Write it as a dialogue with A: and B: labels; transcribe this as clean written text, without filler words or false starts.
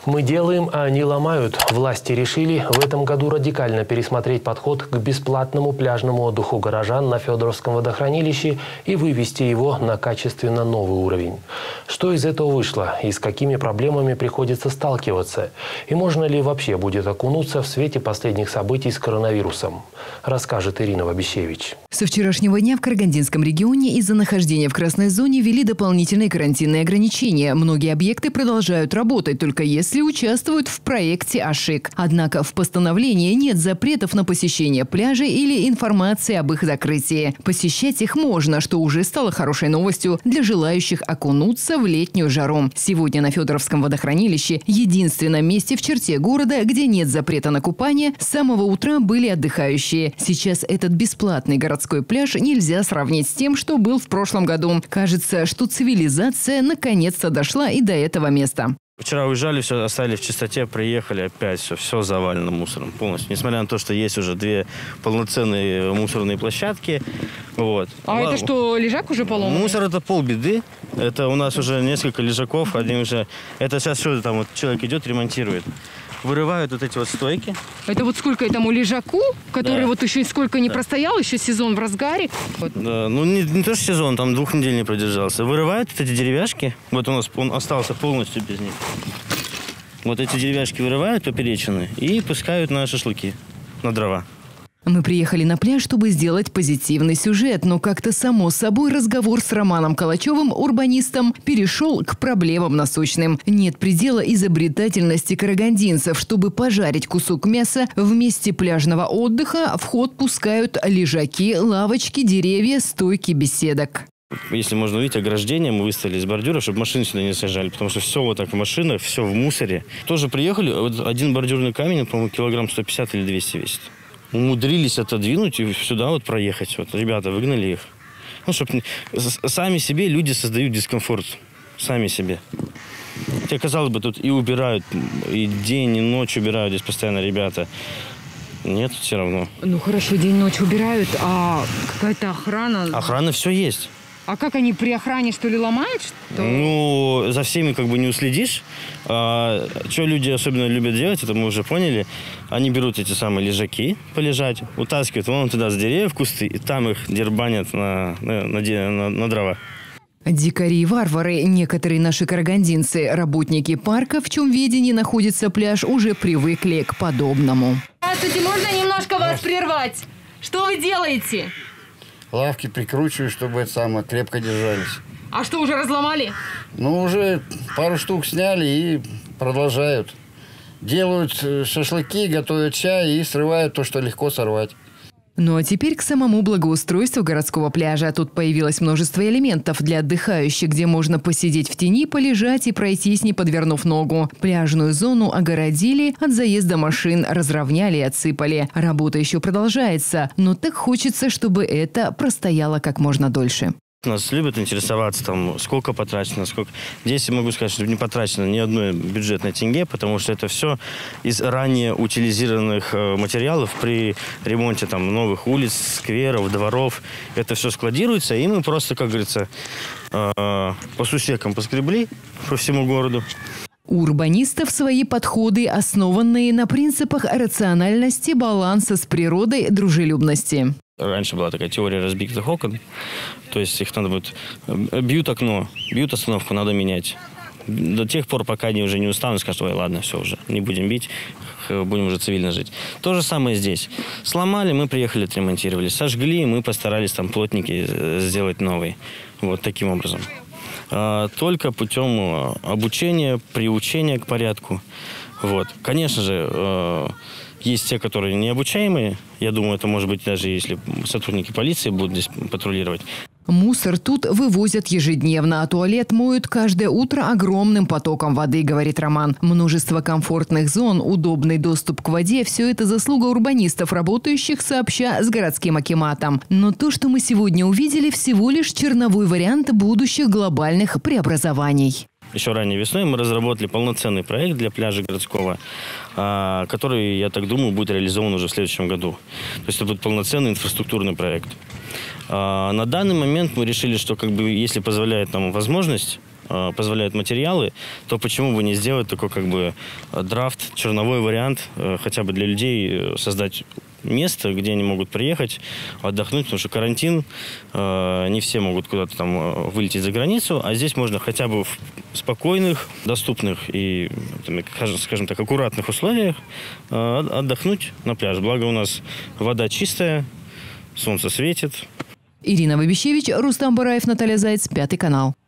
A: Мы делаем, а они ломают. Власти решили в этом году радикально пересмотреть подход к бесплатному пляжному отдыху горожан на Федоровском водохранилище и вывести его на качественно новый уровень. Что из этого вышло и с какими проблемами приходится сталкиваться? И можно ли вообще будет окунуться в свете последних событий с коронавирусом? Расскажет Ирина Вабищевич.
B: Со вчерашнего дня в Карагандинском регионе из-за нахождения в красной зоне ввели дополнительные карантинные ограничения. Многие объекты продолжают работать, только если участвуют в проекте АШИК. Однако в постановлении нет запретов на посещение пляжей или информации об их закрытии. Посещать их можно, что уже стало хорошей новостью для желающих окунуться в летнюю жару. Сегодня на Федоровском водохранилище, единственном месте в черте города, где нет запрета на купание, с самого утра были отдыхающие. Сейчас этот бесплатный городской пляж нельзя сравнить с тем, что был в прошлом году. Кажется, что цивилизация наконец-то дошла и до этого места.
C: Вчера уезжали, все оставили в чистоте, приехали, опять все завалено мусором полностью. Несмотря на то, что есть уже 2 полноценные мусорные площадки. Вот.
B: Это что, лежак уже поломан?
C: Мусор – это полбеды. Это у нас уже несколько лежаков. Один уже. Это сейчас что-то там вот человек идет, ремонтирует. Вырывают вот эти вот стойки.
B: Это вот сколько этому лежаку, который вот еще сколько не простоял, еще сезон в разгаре. Вот.
C: Да, ну не то, что сезон, там 2 недель не продержался. Вырывают вот эти деревяшки. Вот у нас он остался полностью без них. Вот эти деревяшки вырывают поперечины и пускают на шашлыки, на дрова.
B: Мы приехали на пляж, чтобы сделать позитивный сюжет, но как-то само собой разговор с Романом Калачевым, урбанистом, перешел к проблемам насущным. Нет предела изобретательности карагандинцев. Чтобы пожарить кусок мяса в месте пляжного отдыха, в ход пускают лежаки, лавочки, деревья, стойки беседок.
C: Если можно увидеть, ограждение мы выставили из бордюра, чтобы машины сюда не сажали, потому что все вот так в машинах, все в мусоре. Тоже приехали, вот один бордюрный камень, по-моему, килограмм 150 или 200 весит. Умудрились отодвинуть и сюда вот проехать. Вот ребята выгнали их. Ну, чтобы сами себе люди создают дискомфорт. Сами себе. Хотя, казалось бы, тут и убирают, и день, и ночь убирают здесь постоянно ребята. Нет, все равно. Ну,
B: хорошо, день-ночь убирают, а какая-то охрана?
C: Охрана все есть.
B: А как они при охране, что ли, ломают? Что?
C: Ну, за всеми как бы не уследишь. Что люди особенно любят делать, это мы уже поняли. Они берут эти самые лежаки полежать, утаскивают вон туда с деревьев кусты, и там их дербанят на дрова.
B: Дикари и варвары, некоторые наши карагандинцы, работники парка, в чем ведении находится пляж, уже привыкли к подобному. Здравствуйте, можно немножко вас прервать? Что вы делаете?
D: Лавки прикручиваю, чтобы это самое крепко держались.
B: А что, уже разломали?
D: Ну, уже пару штук сняли и продолжают. Делают шашлыки, готовят чай и срывают то, что легко сорвать.
B: Ну а теперь к самому благоустройству городского пляжа. Тут появилось множество элементов для отдыхающих, где можно посидеть в тени, полежать и пройтись, не подвернув ногу. Пляжную зону огородили, от заезда машин разровняли и отсыпали. Работа еще продолжается, но так хочется, чтобы это простояло как можно дольше.
C: Нас любят интересоваться, там, сколько потрачено, сколько. Здесь я могу сказать, что не потрачено ни одной бюджетной тенге, потому что это все из ранее утилизированных материалов при ремонте там, новых улиц, скверов, дворов. Это все складируется, и мы просто, как говорится, по сусекам поскребли по всему городу.
B: У урбанистов свои подходы, основанные на принципах рациональности, баланса с природой, дружелюбности.
C: Раньше была такая теория разбитых окон. То есть их надо будет... Бьют окно, бьют остановку, надо менять. До тех пор, пока они уже не устанут, скажут: ой, ладно, все уже, не будем бить, будем уже цивильно жить. То же самое здесь. Сломали, мы приехали, отремонтировали. Сожгли, мы постарались там плотники сделать новый. Вот таким образом. Только путем обучения, приучения к порядку. Вот. Конечно же, есть те, которые необучаемые. Я думаю, это может быть даже если сотрудники полиции будут здесь патрулировать.
B: Мусор тут вывозят ежедневно, а туалет моют каждое утро огромным потоком воды, говорит Роман. Множество комфортных зон, удобный доступ к воде – все это заслуга урбанистов, работающих сообща с городским акиматом. Но то, что мы сегодня увидели, всего лишь черновой вариант будущих глобальных преобразований.
C: Еще ранней весной мы разработали полноценный проект для пляжа городского, который, я так думаю, будет реализован уже в следующем году. То есть это будет полноценный инфраструктурный проект. На данный момент мы решили, что если позволяет нам возможность, позволяют материалы, то почему бы не сделать такой как бы драфт, черновой вариант, хотя бы для людей создать место, где они могут приехать, отдохнуть, потому что карантин, не все могут куда-то там вылететь за границу, а здесь можно хотя бы в спокойных, доступных и, скажем так, аккуратных условиях отдохнуть на пляже. Благо у нас вода чистая, солнце светит.
B: Ирина Бабищевич, Рустам Бараев, Наталья Заяц, 5 канал.